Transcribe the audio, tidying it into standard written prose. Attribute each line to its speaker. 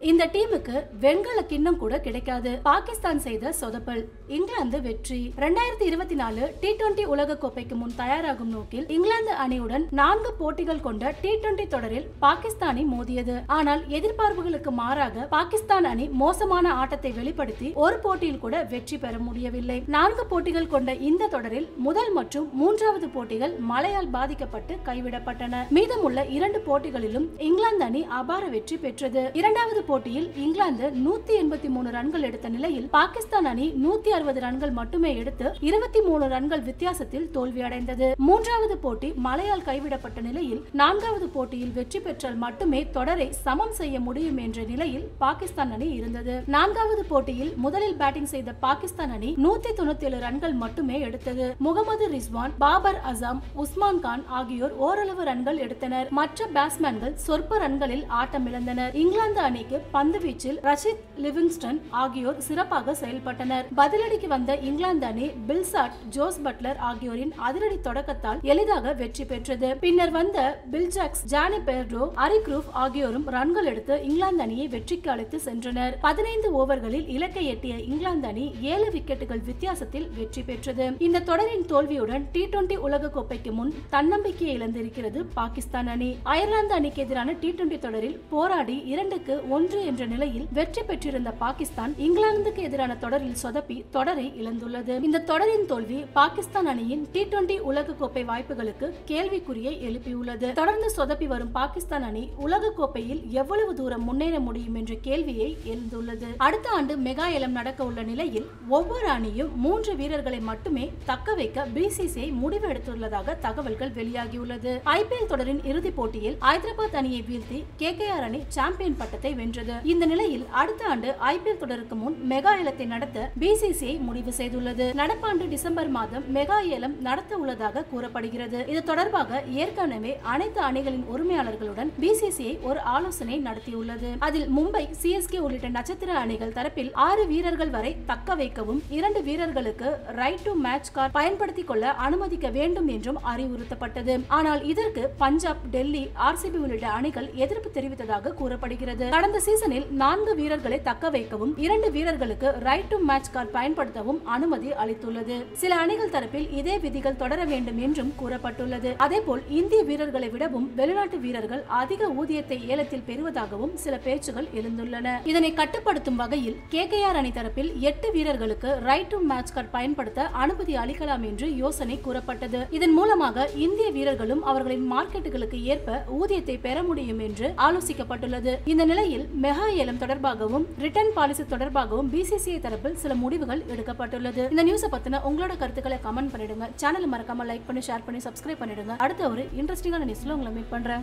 Speaker 1: இந்த டீமுக்கு வெண்கல கிண்ணம் கூட கிடைக்காது. பாகிஸ்தான் செய்த சொதப்பல். இங்கிலாந்து வெற்றி. 2024 T20 உலக கோப்பைக்கு முன் தயாராகும் நோக்கில் இங்கிலாந்து அணியுடன் 4 போட்டிகள் கொண்ட T20 தொடரில் பாகிஸ்தானை மோதியது. ஆனால் எதிர்பார்ப்புகளுக்கு மாறாக பாகிஸ்தான் அணி மோசமான ஆட்டத்தை வெளிப்படுத்தி ஒரு போட்டியில் கூட வெற்றி பெற முடியவில்லை. 4 போட்டிகள் கொண்ட இந்த தொடரில் முதல் மற்றும் 3வது போட்டிகள் மழையால் பாதிக்கப்பட்டு கைவிடப்பட்டன. மீதமுள்ள 2 போட்டிகளிலும் இங்கிலாந்து அணி அபார வெற்றி பெற்றது. இரண்டாவது போட்டியில் இங்கிலாந்து 183 ரன்கள் எடுத்த நிலையில் பாகிஸ்தான் அணி 160 ரன்கள் மட்டுமே எடுத்து 23 ரன்கள் வித்தியாசத்தில் தோல்வியடைந்தது. 3வது போட்டி மழையால் கைவிடப்பட்ட நிலையில் 4வது போட்டியில் வெற்றி பெற்றால் மட்டுமே தொடரை சமம் செய்ய முடியும் என்ற நிலையில் பாகிஸ்தான் அணி இருந்தது. 4வது போட்டியில் முதலில் பேட்டிங் செய்த பாகிஸ்தான் அணி 197 ரன்கள் மட்டுமே எடுத்தது. முகமது ரிஸ்வான், பாபர் அசாம், உஸ்மான் கான் ஆகியோர் ஓரளவு ரன்கள் எடுத்தனர். மற்ற பேட்ஸ்மேன்கள் சொற்ப ரன்களில் ஆட்டமிழந்தனர். இங்கிலாந்து அணிக்கு பந்து வீச்சில் ரஷீத் லிவிங்ஸ்டன் ஆகியோர் சிறப்பாக செயல்பட்டனர். பதிலடிக்கு வந்த இங்கிலாந்து அணி பில்சாட், ஜோஸ் பட்லர் ஆகியோரின் அதிரடி தொடக்கத்தால் எளிதாக வெற்றி பெற்றது. பின்னர் வந்த பில்ஜாக்ஸ், ஜானி பெர்டோ, அரிக்ரூஃப் ஆகியோரும் ரன்கள் எடுத்து இங்கிலாந்து அணியை வெற்றிக்கு அழைத்து சென்றனர். 15 ஓவர்களில் இலக்கை எட்டிய இங்கிலாந்து அணி 7 விக்கெட்டுகள் வித்தியாசத்தில் வெற்றி பெற்றது. இந்த தொடரின் தோல்வியுடன் T20 உலக கோப்பைக்கு முன் தன்னம்பிக்கையை இழந்திருக்கிறது பாகிஸ்தான் அணி. அயர்லாந்து அணிக்கு எதிரான T20 தொடரில் போராடி 2-1 என்ற நிலையில் வெற்றி பெற்றிருந்த பாகிஸ்தான் இங்கிலாந்துக்கு எதிரான தொடரில் சொதப்பி தொடரை இழந்துள்ளது. இந்த தொடரின் தோல்வி பாகிஸ்தான் அணியின் T20 உலக கோப்பை வாய்ப்புகளுக்கு கேள்விக்குறியை எழுப்பியுள்ளது. தொடர்ந்து சொதப்பி வரும் பாகிஸ்தான் அணி உலக கோப்பையில் எவ்வளவு தூரம் முன்னேற முடியும் என்ற கேள்வியை எழுந்துள்ளது. அடுத்த ஆண்டு மெகா ஏலம் நடக்க உள்ள நிலையில் ஒவ்வொரு அணியும் 3 வீரர்களை மட்டுமே தக்க வைக்க BCCI முடிவு எடுத்துள்ளதாக தகவல்கள் வெளியாகியுள்ளது. IPL தொடரின் இறுதிப் போட்டியில் ஐதராபாத் அணியை வீழ்த்தி KKR அணி சாம்பியன் பட்டத்தை வென்றது. இந்த நிலையில் அடுத்த ஆண்டு IPL தொடருக்கு முன் மெகா ஏலத்தை நடத்த BCCI முடிவு செய்துள்ளது. நடப்பாண்டு டிசம்பர் மாதம் மெகா ஏலம் நடத்த உள்ளதாக கூறப்படுகிறது. இது தொடர்பாக ஏற்கனவே அனைத்து அணிகளின் உரிமையாளர்களுடன் BCCI ஒரு ஆலோசனை நடத்தியுள்ளது. அதில் மும்பை, CSK உள்ளிட்ட நட்சத்திர அணிகள் தரப்பில் 6 வீரர்கள் வரை தக்க வைக்கவும் 2 வீரர்களுக்கு ரைட் டு மேட்ச் கார்டு பயன்படுத்திக் கொள்ள அனுமதிக்க வேண்டும் என்றும் அறிவுறுத்தப்பட்டது. ஆனால் இதற்கு பஞ்சாப், டெல்லி, RCB உள்ளிட்ட அணிகள் எதிர்ப்பு தெரிவித்ததாக கூறப்படுகிறது. கடந்த சீசனில் 4 வீரர்களை தக்க வைக்கவும் 2 வீரர்களுக்கு ரைட் டு மேட்ச் கார்டு பயன்படுத்தவும் அனுமதி அளித்துள்ளது. சில அணிகள் தரப்பில் இதே விதிகள் தொடர வேண்டும் என்றும் கூறப்பட்டுள்ளது. அதேபோல் இந்திய வீரர்களை விடவும் வெளிநாட்டு வீரர்கள் அதிக ஊதியத்தை ஏலத்தில் பெறுவதாகவும் சில பேச்சுகள் எழுந்துள்ளன. இதனை கட்டுப்படுத்தும் வகையில் KKR அணி தரப்பில் 8 வீரர்களுக்கு ரைட் டு மேட்ச் கார்டு பயன்படுத்த அனுமதி அளிக்கலாம் என்று யோசனை கூறப்பட்டது. இதன் மூலமாக இந்திய வீரர்களும் அவர்களின் மார்க்கெட்டுகளுக்கு ஏற்ப ஊதியத்தை பெற முடியும் என்று ஆலோசிக்கப்பட்டுள்ளது. இந்த நிலையில் மெகா ஏலம் தொடர்பாகவும் ரிட்டர்ன் பாலிசி தொடர்பாகவும் BCCI தரப்பில் சில முடிவுகள் எடுக்கப்பட்டுள்ளது. இந்த நியூஸை பத்தின உங்களோட கருத்துக்களை கமெண்ட் பண்ணிடுங்க. சேனலை மறக்காம லைக் பண்ணி, ஷேர் பண்ணி, சப்ஸ்கிரைப் பண்ணிடுங்க. அடுத்த ஒரு இன்ட்ரெஸ்டிங்கான நியூஸ்ல உங்களை மீட் பண்றேன்.